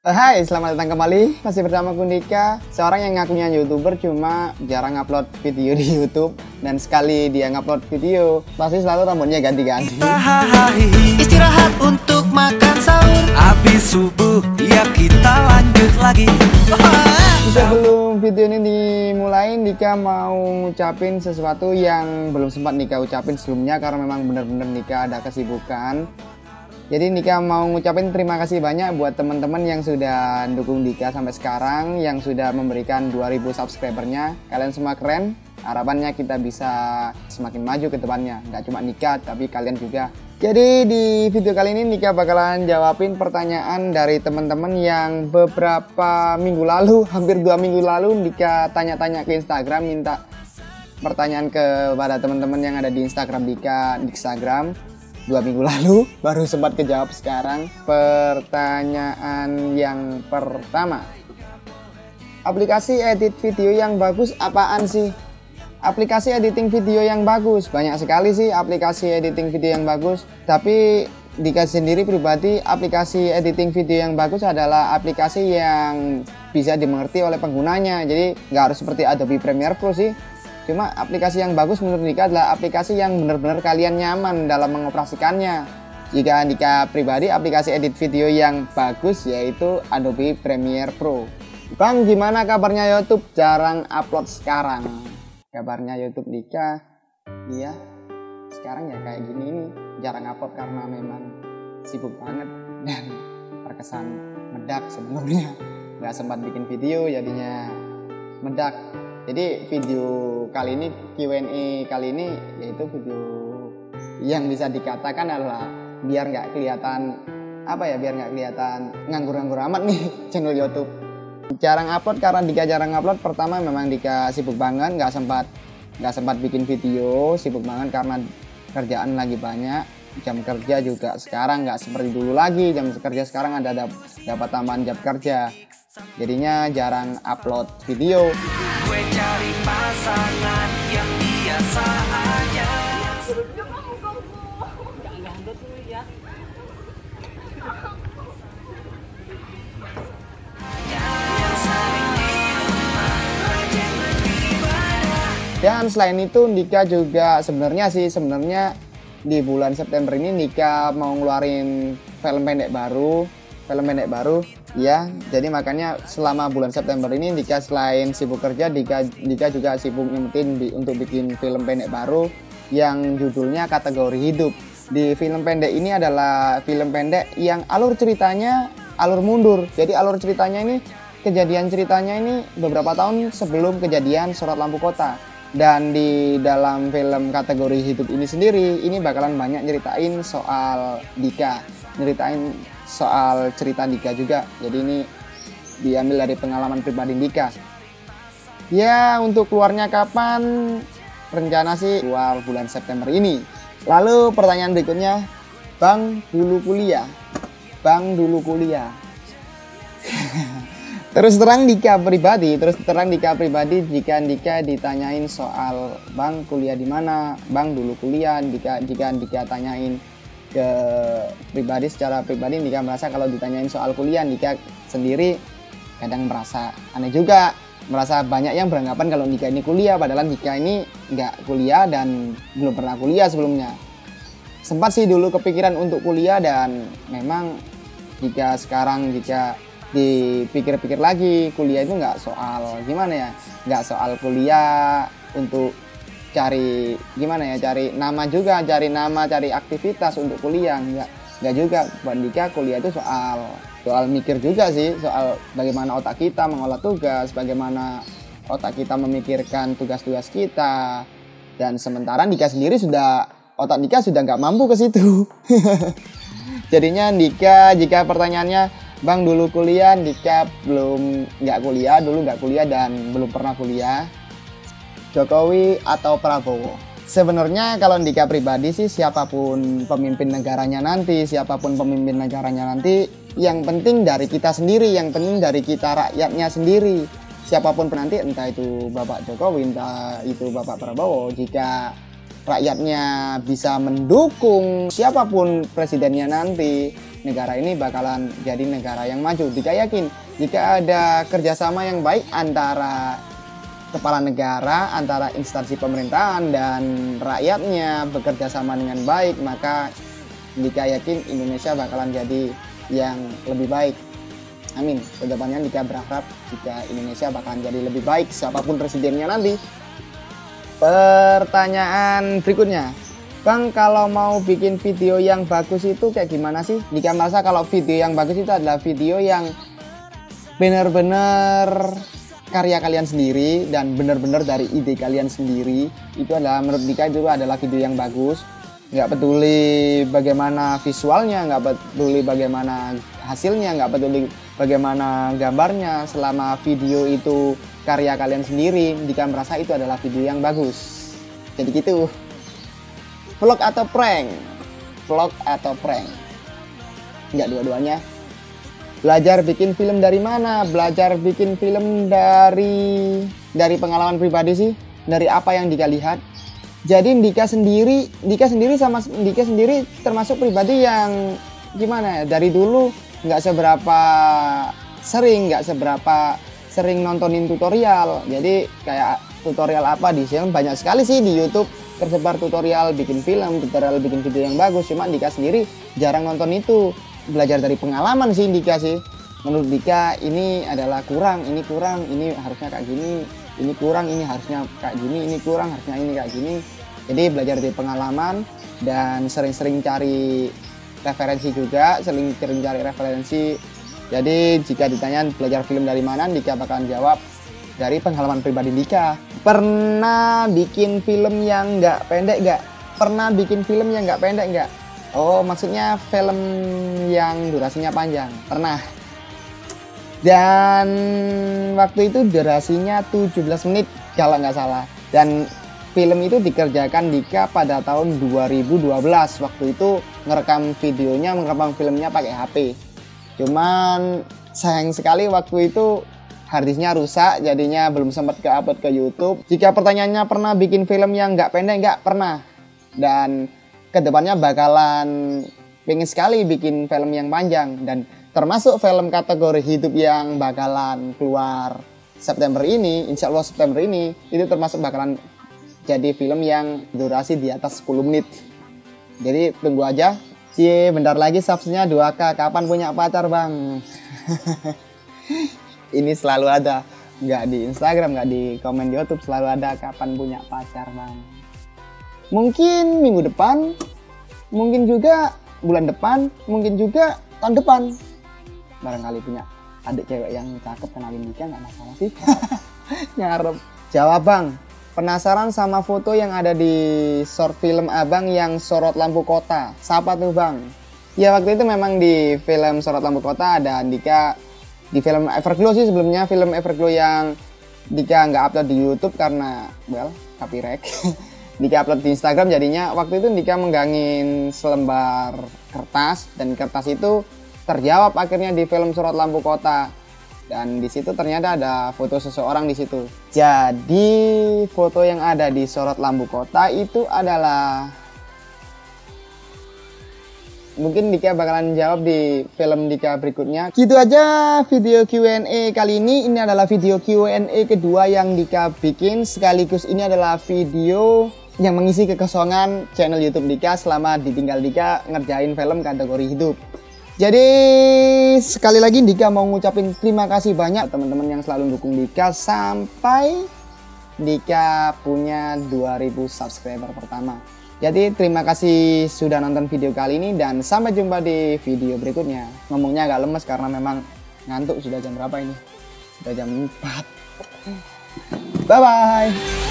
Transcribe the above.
Hai, selamat datang kembali. Masih bersama Kundika, seorang yang ngakunya YouTuber cuma jarang upload video di YouTube. Dan sekali dia ngupload video, pasti selalu rambutnya ganti-ganti. Istirahat untuk makan sahur. Habis subuh, ya kita lanjut lagi. Sebelum video ini dimulai, Dika mau ngucapin sesuatu yang belum sempat Dika ucapin sebelumnya karena memang benar-benar Dika ada kesibukan. Jadi Dika mau ngucapin terima kasih banyak buat teman-teman yang sudah dukung Dika sampai sekarang, yang sudah memberikan 2000 subscribernya. Kalian semua keren. Harapannya kita bisa semakin maju ke depannya. Nggak cuma Dika, tapi kalian juga. Jadi di video kali ini Dika bakalan jawabin pertanyaan dari teman-teman yang beberapa minggu lalu, hampir 2 minggu lalu Dika tanya-tanya ke Instagram, minta pertanyaan kepada teman-teman yang ada di Instagram Dika, di Instagram. 2 minggu lalu baru sempat kejawab sekarang. Pertanyaan yang pertama, aplikasi edit video yang bagus apaan sih? Aplikasi editing video yang bagus banyak sekali sih aplikasi editing video yang bagus, tapi Dika sendiri pribadi aplikasi editing video yang bagus adalah aplikasi yang bisa dimengerti oleh penggunanya. Jadi nggak harus seperti Adobe Premiere Pro sih. Cuma aplikasi yang bagus menurut Dika adalah aplikasi yang benar-benar kalian nyaman dalam mengoperasikannya. Jika Dika pribadi aplikasi edit video yang bagus yaitu Adobe Premiere Pro. Bang, gimana kabarnya YouTube? Jarang upload sekarang. Kabarnya YouTube Dika, iya sekarang ya kayak gini ini jarang upload karena memang sibuk banget dan terkesan medak sebelumnya. Nggak sempat bikin video jadinya medak. Jadi video kali ini, Q&A kali ini yaitu video yang bisa dikatakan adalah biar nggak kelihatan biar nggak kelihatan nganggur-nganggur amat nih channel YouTube. Jarang upload karena Dika jarang upload. Pertama memang Dika sibuk banget, nggak sempat bikin video, sibuk banget karena kerjaan lagi banyak. Jam kerja juga sekarang nggak seperti dulu lagi. Jam kerja sekarang ada dapat tambahan jam kerja. Jadinya jarang upload video. Gue cari pasangan yang biasa aja. Dan selain itu Dika juga sebenarnya di bulan September ini Dika mau ngeluarin film pendek baru ya. Jadi makanya selama bulan September ini Dika selain sibuk kerja, Dika juga sibuk nyempetin untuk bikin film pendek baru yang judulnya Kategori Hidup. Di film pendek ini adalah film pendek yang alur ceritanya alur mundur. Jadi alur ceritanya ini, kejadian ceritanya ini beberapa tahun sebelum kejadian Sorot Lampu Kota. Dan di dalam film Kategori Hidup ini sendiri, ini bakalan banyak nyeritain soal Dika, nyeritain soal cerita Dika juga. Jadi ini diambil dari pengalaman pribadi Dika. Ya, untuk keluarnya kapan? Rencana sih keluar bulan September ini. Lalu pertanyaan berikutnya, Bang dulu kuliah. Terus terang Dika pribadi jika Dika ditanyain soal Bang kuliah di mana, Bang dulu kuliah, jika Dika tanyain ke pribadi, secara pribadi Dika merasa kalau ditanyain soal kuliah, Dika sendiri kadang merasa aneh juga, merasa banyak yang beranggapan kalau Dika ini kuliah, padahal Dika ini nggak kuliah dan belum pernah kuliah sebelumnya. Sempat sih dulu kepikiran untuk kuliah dan memang jika dipikir-pikir lagi, kuliah itu nggak soal nggak soal kuliah untuk cari nama, cari aktivitas untuk kuliah, nggak juga. Buat Dika kuliah itu soal mikir juga sih, soal bagaimana otak kita mengolah tugas, bagaimana otak kita memikirkan tugas-tugas kita. Dan sementara Dika sendiri otak Dika sudah nggak mampu ke situ. Jadinya Dika, jika pertanyaannya Bang dulu kuliah, Dika nggak kuliah dan belum pernah kuliah. Jokowi atau Prabowo? Sebenarnya kalau Dika pribadi sih siapapun pemimpin negaranya nanti, yang penting dari kita sendiri, yang penting dari kita rakyatnya sendiri. Siapapun penanti, entah itu Bapak Jokowi, entah itu Bapak Prabowo, jika rakyatnya bisa mendukung siapapun presidennya nanti, negara ini bakalan jadi negara yang maju. Dika yakin jika ada kerjasama yang baik antara kepala negara, antara instansi pemerintahan dan rakyatnya bekerja sama dengan baik, maka Dika yakin Indonesia bakalan jadi yang lebih baik. Amin. Kedepannya Dika berharap jika Indonesia bakalan jadi lebih baik siapapun presidennya nanti. Pertanyaan berikutnya, Bang, kalau mau bikin video yang bagus itu kayak gimana sih? Dika merasa kalau video yang bagus itu adalah video yang benar-benar karya kalian sendiri dan benar-benar dari ide kalian sendiri. Itu adalah, menurut Dika itu adalah video yang bagus. Nggak peduli bagaimana visualnya, nggak peduli bagaimana hasilnya, nggak peduli bagaimana gambarnya. Selama video itu karya kalian sendiri, Dika merasa itu adalah video yang bagus. Jadi gitu. Vlog atau prank? Vlog atau prank? Enggak, dua-duanya. Belajar bikin film dari mana? Belajar bikin film dari pengalaman pribadi sih. Dari apa yang Dika lihat. Jadi Dika sendiri termasuk pribadi yang gimana ya? Dari dulu nggak seberapa sering nontonin tutorial. Jadi kayak tutorial apa di sini banyak sekali sih di YouTube. Tersebar tutorial bikin film, tutorial bikin video yang bagus. Cuma Dika sendiri jarang nonton itu. Belajar dari pengalaman sih Dika sih. Menurut Dika ini adalah kurang, ini harusnya kayak gini, ini kurang, ini harusnya kayak gini, ini kurang, harusnya ini kayak gini. Jadi belajar dari pengalaman dan sering-sering cari referensi juga, sering cari referensi. Jadi jika ditanya belajar film dari mana, Dika bakalan jawab dari pengalaman pribadi Dika. Pernah bikin film yang nggak pendek nggak? Pernah bikin film yang nggak pendek nggak? Oh, maksudnya film yang durasinya panjang. Pernah. Dan waktu itu durasinya 17 menit kalau nggak salah. Dan film itu dikerjakan Dika pada tahun 2012. Waktu itu ngerekam filmnya pakai HP. Cuman sayang sekali waktu itu harddisknya rusak, jadinya belum sempat ke-upload ke YouTube. Jika pertanyaannya pernah bikin film yang nggak pendek, nggak pernah. Dan kedepannya bakalan pengen sekali bikin film yang panjang. Dan termasuk film kategori hidup yang bakalan keluar September ini, insya Allah September ini, itu termasuk bakalan jadi film yang durasi di atas 10 menit. Jadi tunggu aja. Bentar lagi subsnya 2K. Kapan punya pacar, Bang? Ini selalu ada, nggak di Instagram, nggak di komen di YouTube, selalu ada kapan punya pacar, Bang. Mungkin minggu depan, mungkin juga bulan depan, mungkin juga tahun depan. Barangkali punya adik cewek yang cakep, kenalin Dika, nggak masalah sih. Ngarep. Jawab, Bang. Penasaran sama foto yang ada di short film Abang yang sorot lampu kota. Siapa tuh, Bang? Ya waktu itu memang di film Sorot Lampu Kota ada Dika. Di film Everglow sih sebelumnya, film Everglow yang Dika nggak upload di YouTube karena copyright. Dika upload di Instagram, jadinya waktu itu Dika menggangin selembar kertas dan kertas itu terjawab akhirnya di film Sorot Lampu Kota. Dan di situ ternyata ada foto seseorang di situ. Jadi foto yang ada di Sorot Lampu Kota itu adalah, mungkin Dika bakalan jawab di film Dika berikutnya. Gitu aja video Q&A kali ini. Ini adalah video Q&A kedua yang Dika bikin. Sekaligus ini adalah video yang mengisi kekosongan channel YouTube Dika selama ditinggal Dika ngerjain film kategori hidup. Jadi sekali lagi Dika mau ngucapin terima kasih banyak teman-teman yang selalu dukung Dika sampai Dika punya 2000 subscriber pertama. Jadi terima kasih sudah nonton video kali ini dan sampai jumpa di video berikutnya. Ngomongnya agak lemes karena memang ngantuk. Sudah jam berapa ini? Sudah jam 4. Bye bye.